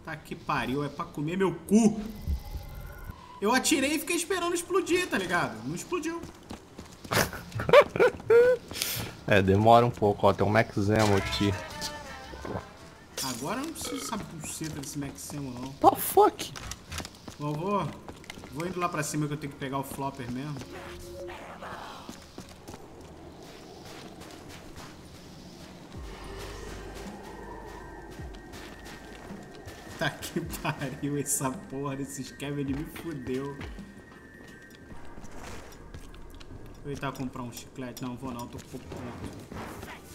Tá que pariu, é pra comer meu cu. Eu atirei e fiquei esperando explodir, tá ligado? Não explodiu. É, demora um pouco, ó. Tem um Max Ammo aqui. Agora eu não preciso saber buceta desse Maximo, não. The fuck? Bom, eu vou indo lá pra cima que eu tenho que pegar o flopper mesmo. Tá que pariu, essa porra desse Scavenge me fudeu. Vou tentar comprar um chiclete. Não, vou não, tô com pouco ponto.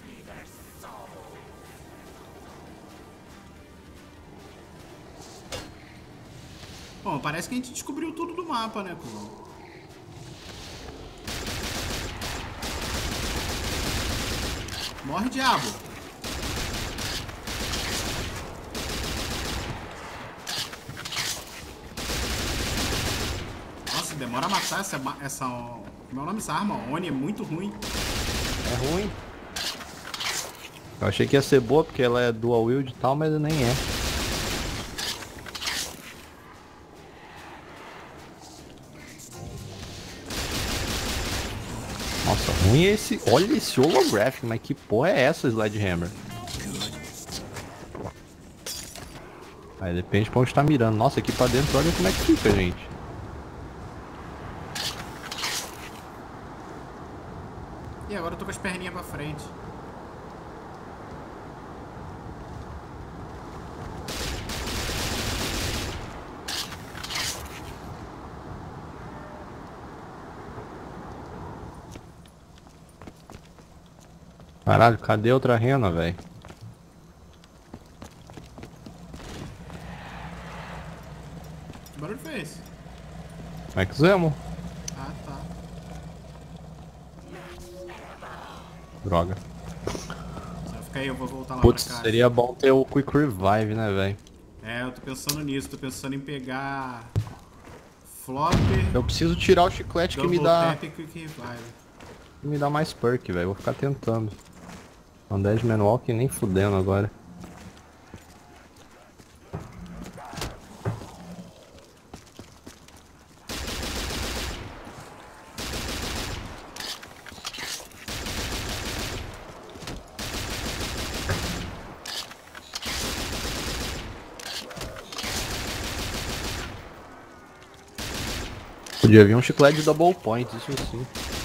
Bom, parece que a gente descobriu tudo do mapa, né, cuzão? Morre, diabo! Nossa, demora a matar essa... Como é o nome dessa arma? Oni é muito ruim. É ruim. Eu achei que ia ser boa porque ela é dual wield e tal, mas nem é. Nossa, ruim é esse... Olha esse holographic, mas que porra é essa, Sledgehammer? Aí depende pra onde tá mirando. Nossa, aqui pra dentro, olha como é que fica, gente. E agora eu tô com as perninhas pra frente. Caralho, cadê outra rena, velho? Que barulho foi esse? Max Ammo? Ah, tá. Droga. Só fica aí, eu vou voltar lá Putz, pra cá. seria bom ter o Quick Revive, né, velho? É, eu tô pensando nisso. Tô pensando em pegar... Flopper, Eu preciso tirar o chiclete que Double Tap e Quick Revive. me dá mais perk, velho. Vou ficar tentando. Undead Manwalk nem fudendo agora. Podia vir um chiclete de double point, isso sim.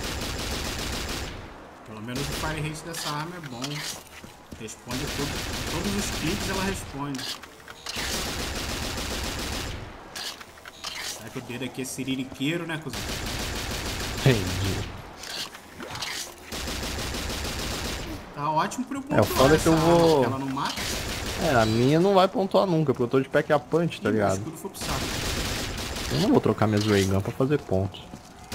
Pelo menos o fire rate dessa arma é bom. Responde tudo. Todos os cliques ela responde. Será que o dedo aqui é siririqueiro, né, cuzão? Entendi. Tá ótimo pra eu O pontuar foda é que essa eu arma, vou... porque ela não mata. É, a minha não vai pontuar nunca, porque eu tô de pack a punch, tá E o ligado? escudo foi pro saco. Eu não vou trocar minhas ray gun pra fazer pontos.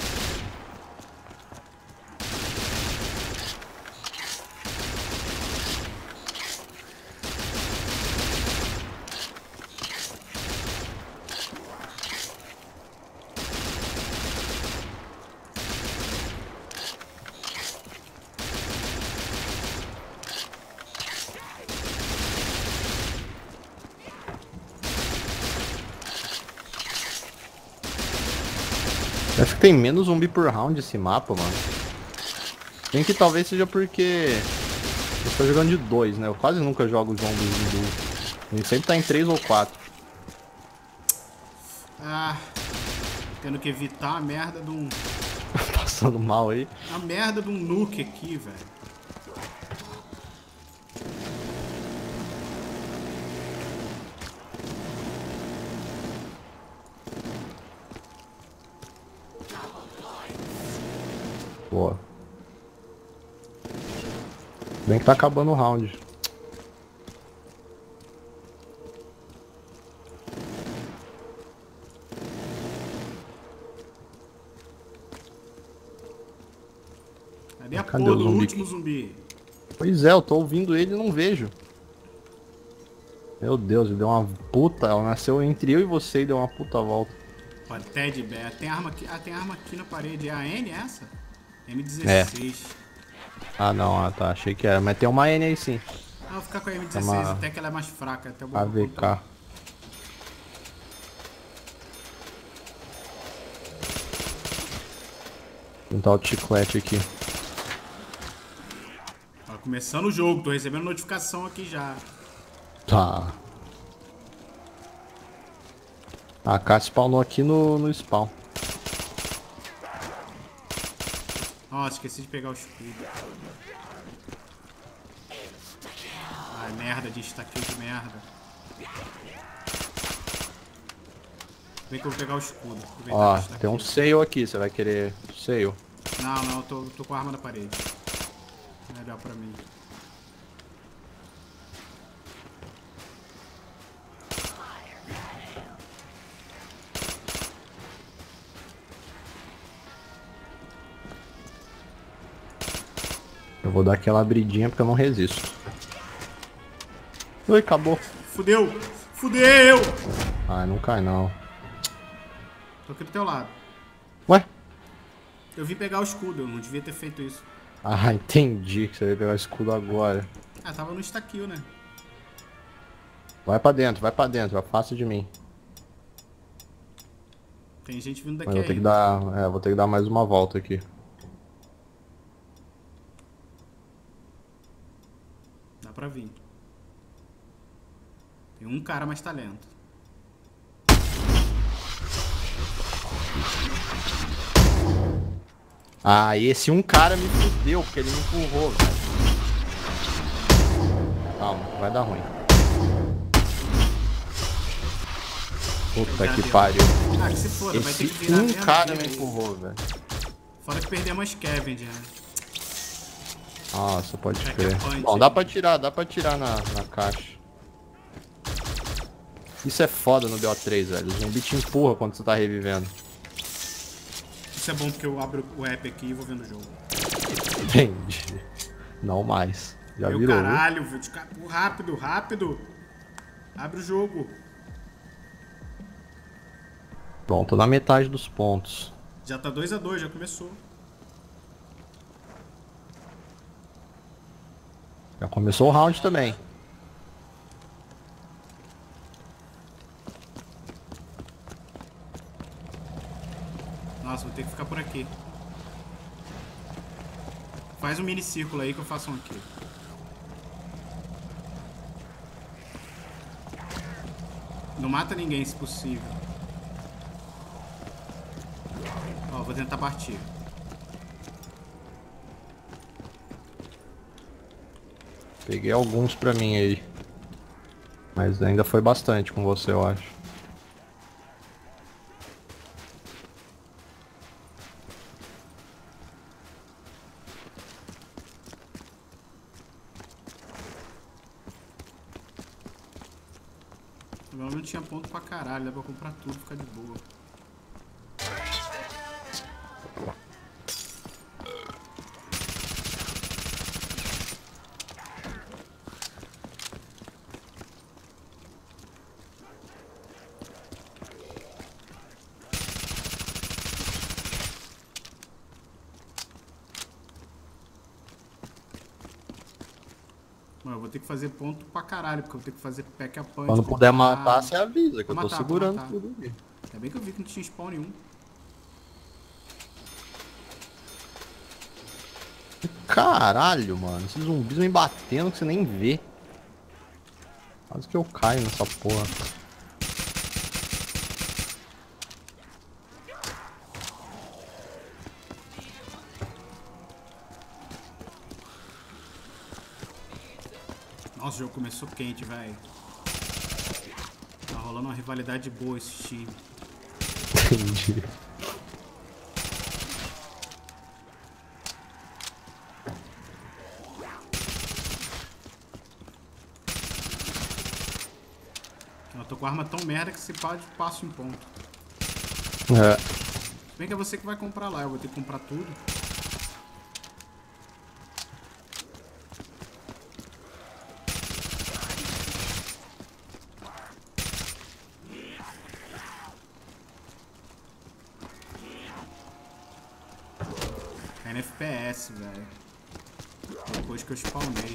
Acho que tem menos zumbi por round esse mapa, mano. Tem que talvez seja porque eu tô jogando de 2, né? Eu quase nunca jogo zombies em duo. Ele sempre tá em 3 ou 4. Ah, tendo que evitar a merda de um... Passando mal aí. A merda de um nuke aqui, velho. Boa. Bem que tá acabando o round. Cadê a Cadê porra o do zumbi? último zumbi? Pois é, eu tô ouvindo ele e não vejo. Meu Deus, ele deu uma puta. Ela nasceu entre eu e você e deu uma puta volta. Ó, Ted Bear. Tem arma aqui. Ah, tem arma aqui na parede. É a N essa? É. M16. Ah não, ah tá, achei que era. Mas tem uma N aí sim. Ah, vou ficar com a É M16 uma até que ela é mais fraca. Até eu vou AVK. Tentar o chiclete aqui. Ó, começando o jogo, tô recebendo notificação aqui já. Tá. A AK spawnou aqui no spawn. Nossa, esqueci de pegar o escudo. Ai, merda, de estaqueio de merda. Vem que eu vou pegar o escudo. Ó, tem um sale aqui, você vai querer sale? Não, tô com a arma na parede. Melhor pra mim. Eu vou dar aquela abridinha porque eu não resisto. Ui, acabou. Fudeu! Fudeu! Ah, não cai não. Tô aqui do teu lado. Ué? Eu vim pegar o escudo, eu não devia ter feito isso. Ah, entendi que você vai pegar o escudo agora. Ah, tava no estaquio, né? Vai pra dentro, afasta de mim. Tem gente vindo Mas daqui vou ter que aí. dar, vou ter que dar mais uma volta aqui. Dá pra vir. Tem um cara mais talento. Ah, esse um cara me fudeu, porque ele me empurrou, velho. Calma, vai dar ruim. Puta que pariu. Ah, que se foda, vai ter que virar Um mesmo cara aqui, me aí. empurrou, velho. Fora que perdemos a Scavenge, né? Nossa, pode Pack crer. a punch, Bom, hein? dá pra tirar na caixa. Isso é foda no BO3, velho. O zumbi te empurra quando você tá revivendo. Isso é bom porque eu abro o app aqui e vou vendo o jogo. Entendi. Não mais. Já Meu virou. caralho, rápido, rápido. Abre o jogo. Bom, tô na metade dos pontos. Já tá 2-2, já começou. Já começou o round também. Nossa, vou ter que ficar por aqui. Faz um mini círculo aí que eu faço um aqui. Não mata ninguém se possível. Ó, vou tentar partir. Peguei alguns pra mim aí. Mas ainda foi bastante com você, eu acho. Agora não tinha ponto pra caralho, dá pra comprar tudo, ficar de boa. Mano, eu vou ter que fazer ponto pra caralho, porque eu vou ter que fazer pack a punch. Quando puder comprar- matar, você avisa, que eu Vou tô matar, segurando vou matar. tudo aqui. Ainda bem que eu vi que não tinha spawn nenhum. Caralho, mano. Esses zumbis me batendo que você nem vê. Quase que eu caio nessa porra. Nossa, o jogo começou quente, velho. Tá rolando uma rivalidade boa esse time. Entendi. Eu tô com a arma tão merda que se pode passo em ponto. É. Se bem que é você que vai comprar lá, eu vou ter que comprar tudo. Cai no FPS, velho. Depois que eu spawnei.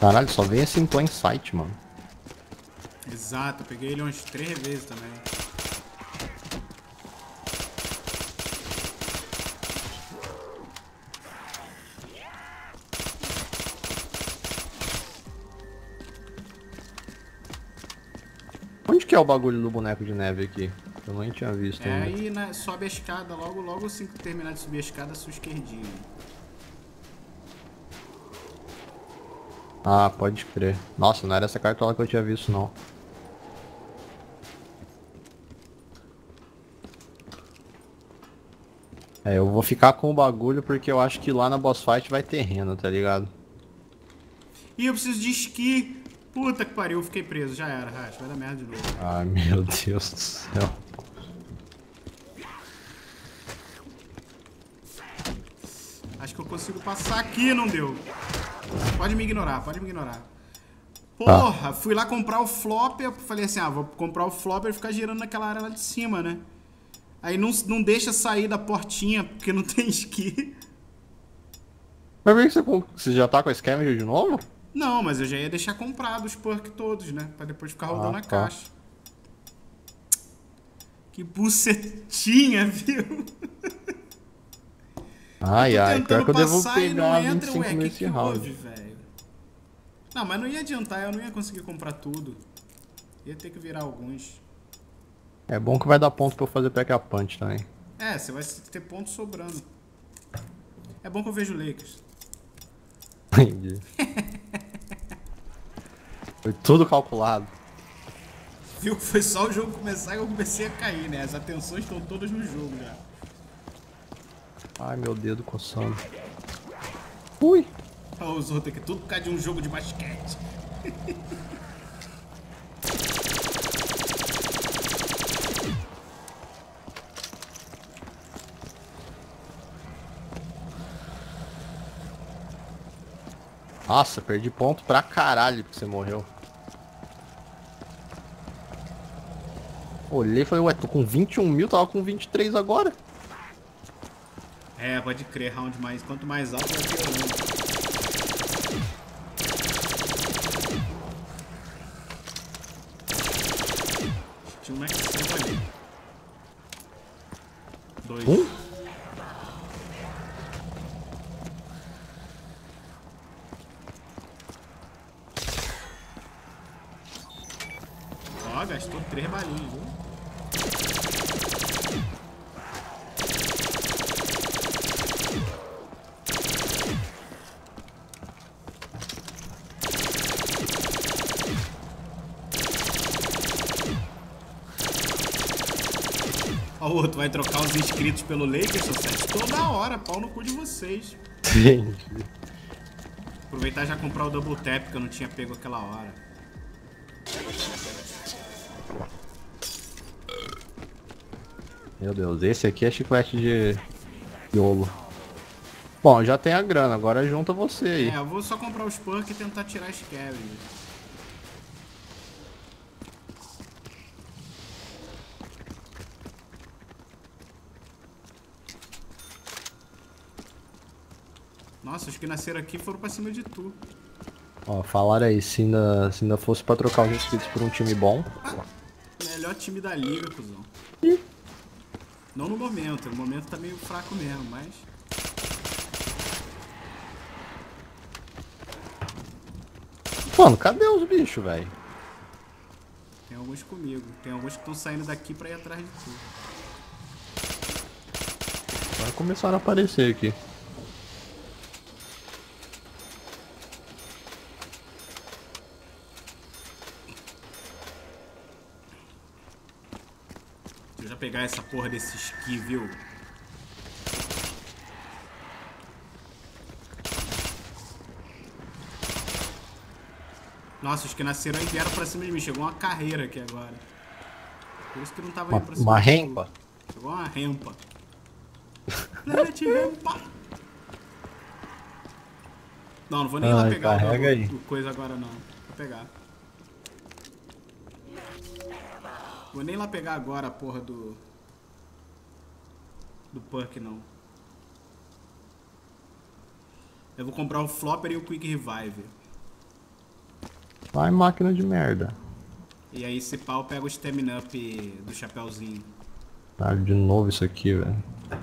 Caralho, só vem assim em plain sight, mano. Exato, eu peguei ele umas 3 vezes também. Onde que é o bagulho do boneco de neve aqui? Eu nem tinha visto É ainda. aí, né, sobe a escada, logo assim que terminar de subir a escada, a sua esquerdinha. Ah, pode crer. Nossa, não era essa cartola que eu tinha visto, não. É, eu vou ficar com o bagulho porque eu acho que lá na boss fight vai ter rena, tá ligado? Ih, eu preciso de esqui. Puta que pariu, eu fiquei preso. Já era, Racha. Vai dar merda de novo. Ai, meu Deus do céu. Acho que eu consigo passar aqui, não deu. Pode me ignorar, pode me ignorar. Tá. Porra, fui lá comprar o flopper. Falei assim, ah, vou comprar o flopper e ficar girando naquela área lá de cima, né? Aí não deixa sair da portinha, porque não tem esqui. Mas por que você já tá com a scavenger de novo? Não, mas eu já ia deixar comprado os perks todos, né? Pra depois ficar rodando a tá. caixa. Que bucetinha, viu? Ai, ai, pior que eu devo passar e não pegar entra, 25 ué, que nesse round. houve, velho? Não, mas não ia adiantar, eu não ia conseguir comprar tudo. Ia ter que virar alguns. É bom que vai dar ponto pra eu fazer pack a punch também. É, você vai ter pontos sobrando. É bom que eu vejo Lakers. Entendi. Foi tudo calculado. Viu que foi só o jogo começar e eu comecei a cair, né? As atenções estão todas no jogo já. Ai, meu dedo coçando. Ui! Olha os outros aqui, tudo por causa de um jogo de basquete. Nossa, perdi ponto pra caralho que você morreu. Olhei e falei, ué, tô com 21 mil, tava com 23 agora. É, pode crer, round mais. Quanto mais alto, vai piorando. Tinha um Maximo ali. 2. Ó, gastou 3 balinhas, viu? Ó, o outro vai trocar os inscritos pelo Lakers, seu set. Toda hora, pau no cu de vocês. Entendi. Aproveitar e já comprar o Double Tap, que eu não tinha pego aquela hora. Meu Deus, esse aqui é chiclete de Yolo. Bom, já tem a grana, agora junta você aí. É, eu vou só comprar os perks e tentar tirar as Scavenger. Nossa, os que nasceram aqui foram pra cima de tu. Ó, falaram aí, se ainda fosse pra trocar os inscritos por um time bom. Melhor time da liga, cuzão. Não no momento tá meio fraco mesmo, mas... Mano, cadê os bichos, velho? Tem alguns comigo. Tem alguns que estão saindo daqui pra ir atrás de tu. Vai começar a aparecer aqui. Deixa eu já pegar essa porra desse esqui, viu? Nossa, os que nasceram aí vieram pra cima de mim. Chegou uma carreira aqui agora. Por isso que não tava indo pra cima Uma de tu. rempa? Chegou uma rempa. Planet rempa. Não vou nem lá Ai, pegar carrega aí. o coisa agora não. Vou pegar. Vou nem lá pegar agora a porra do perk não. Eu vou comprar o Flopper e o Quick Revive. Vai, máquina de merda. E aí, se pau, pega o stamina up do chapéuzinho. Ah, de novo isso aqui, velho.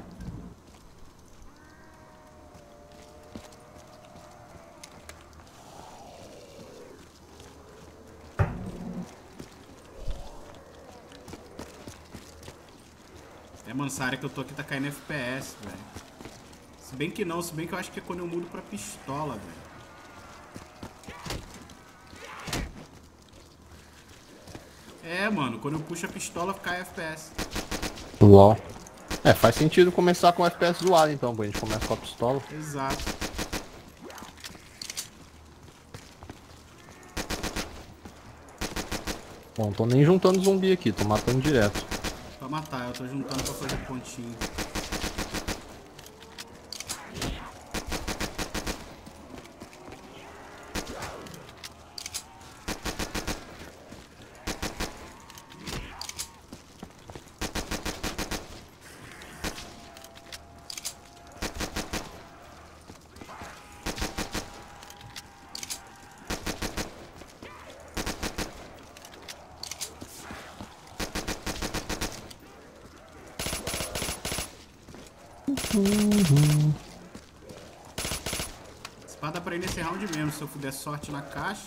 É, mano, essa área que eu tô aqui tá caindo FPS, velho. Se bem que não, se bem que eu acho que é quando eu mudo pra pistola, velho. É, mano, quando eu puxo a pistola cai FPS. LOL. É, faz sentido começar com o FPS zoado então, a gente começa com a pistola. Exato. Bom, não tô nem juntando zumbi aqui, tô matando direto. Pra matar, eu tô juntando pra fazer pontinho. Espada pra ir nesse round mesmo, se eu der sorte na caixa.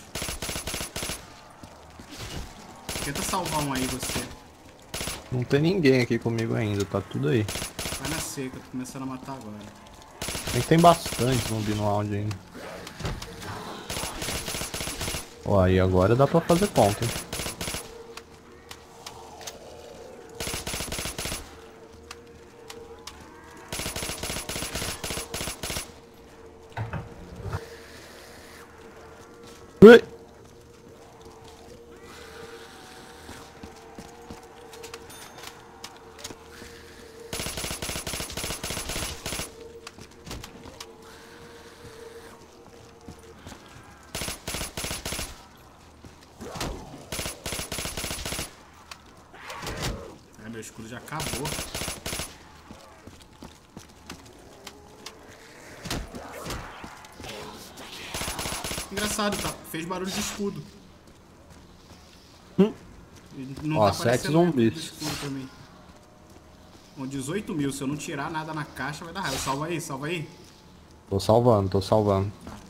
Tenta salvar um aí, você. Não tem ninguém aqui comigo ainda, tá tudo aí. Vai na seca, tô começando a matar agora. Tem bastante zumbi no round ainda. Ó, aí agora dá pra fazer conta, hein? Ui! É, meu escudo já acabou. Engraçado, tá? Fez barulho de escudo. E não Ó, tá 7 aparecendo o zumbis. escudo também. Bom, 18 mil. Se eu não tirar nada na caixa, vai dar raiva. Salva aí, salva aí. Tô salvando, tô salvando.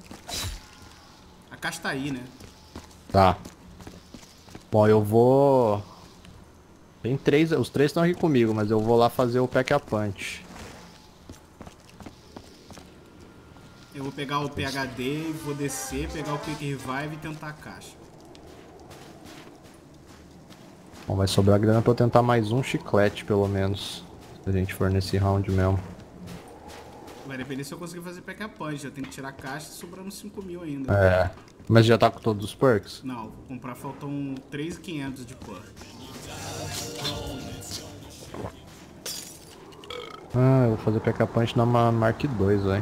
A caixa tá aí, né? Tá. Bom, eu vou... Tem 3, os 3 estão aqui comigo, mas eu vou lá fazer o pack a punch. Eu vou pegar o PHD, vou descer, pegar o Quick Revive e tentar a caixa. Bom, vai sobrar grana pra eu tentar mais um chiclete, pelo menos. Se a gente for nesse round mesmo. Vai depender se eu conseguir fazer pack a punch. Eu tenho que tirar a caixa sobrando 5 mil ainda. É. Mas já tá com todos os perks? Não, vou comprar, faltam 3.500 de perk. Ah, eu vou fazer pack a punch na Mark II, velho.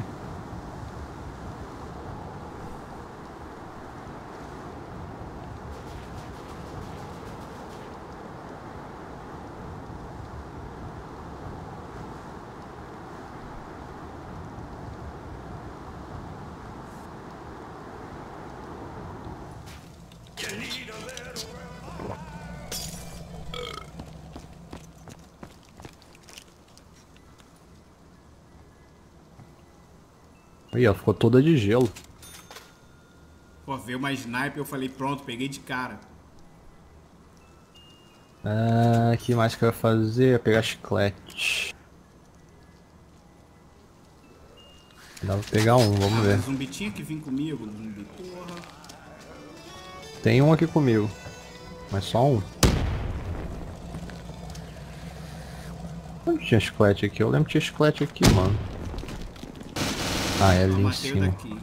Ih, ó, ficou toda de gelo. Pô, veio uma sniper, eu falei, pronto, peguei de cara. Ah, que mais que eu ia fazer? Eu ia pegar chiclete. Dá pra pegar um, vamos ver. Mas zumbi tinha que vir comigo, zumbi, porra. Tem um aqui comigo. Mas só um. Onde tinha chiclete aqui? Eu lembro que tinha chiclete aqui, mano. Ah, é ali em Matei o cima. daqui.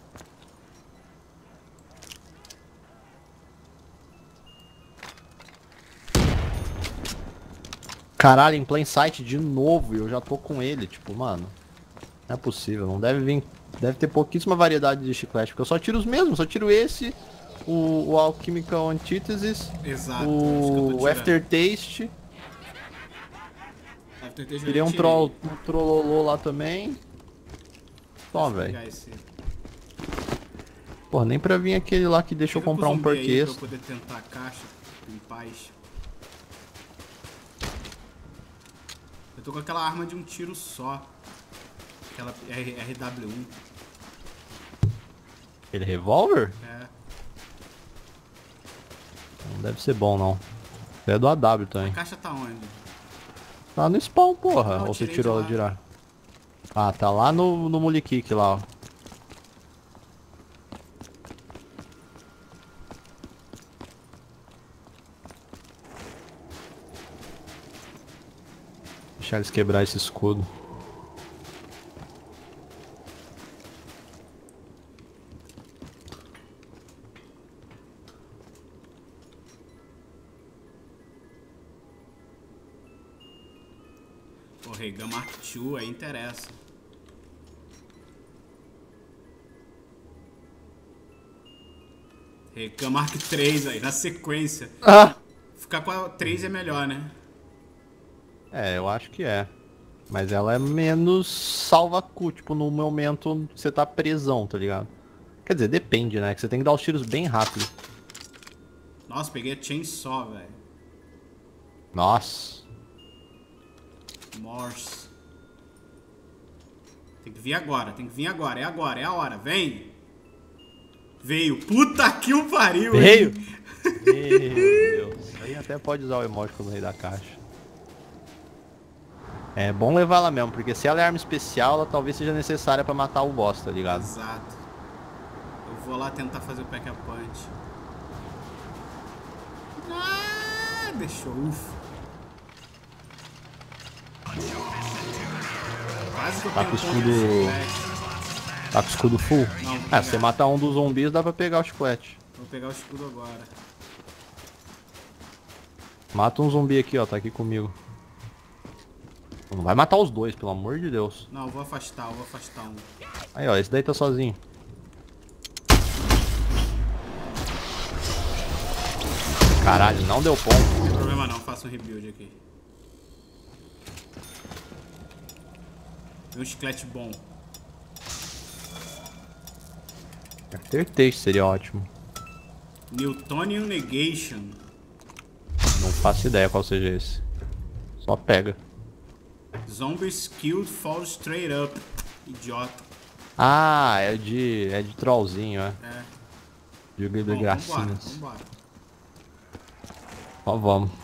Caralho, em plain sight de novo e eu já tô com ele, tipo, mano. Não é possível, não deve vir. Deve ter pouquíssima variedade de chiclete, porque eu só tiro os mesmos, só tiro esse, o Alchemical Antithesis, Exato, é isso que eu tô o tirando. Aftertaste, Aftertaste eu tirei já um tirei. um Trollolô lá também. Só, Deixa eu velho. pegar esse. Pô, nem pra vir aquele lá que deixa eu comprar um perk Pra eu extra. poder tentar a caixa em paz. Eu tô com aquela arma de um tiro só. Aquela RW1. Aquele revólver? É. Não deve ser bom, não. É do AW A também. caixa tá onde? Tá no spawn, porra. Não, eu Ou você tirei tirou de de lá. lá? Ah, tá lá no Mulikik lá, ó. Deixar eles quebrar esse escudo. Pô, Regan Mark II aí interessa. Regan Mark III aí, na sequência. Ah! Ficar com a 3 é melhor, né? É, eu acho que é. Mas ela é menos salva-cu, tipo, no momento que você tá presão, tá ligado? Quer dizer, depende, né? Que você tem que dar os tiros bem rápido. Nossa, peguei a Chainsaw, velho. Nossa. Morse. Tem que vir agora, tem que vir agora. É agora, é a hora. Vem! Veio. Puta que o pariu, Veio! hein? Meu Deus. Aí até pode usar o emoji no meio da caixa. É bom levar ela mesmo, porque se ela é arma especial, ela talvez seja necessária pra matar o boss, tá ligado? Exato. Eu vou lá tentar fazer o pack-a-punch. Ah, deixou. Ufa. Quase que eu Tá tenho com o ponto escudo. de chiclete. Tá com o escudo full? Não, vou Ah, pegar. se você matar um dos zumbis, dá pra pegar o chiclete. Vou pegar o escudo agora. Mata um zumbi aqui, ó, tá aqui comigo. Não vai matar os dois, pelo amor de Deus. Não, eu vou afastar um. Aí, ó, esse daí tá sozinho. Caralho, não deu ponto. Não tem problema não, faço um rebuild aqui. Tem um chiclete bom. Ter texto seria ótimo. Newtonian Negation. Não faço ideia qual seja esse. Só pega. Zombies killed fall straight up. Idiota. Ah, é de trollzinho, é. É. De Bom, gracinhas. vambora. Ó, vamos.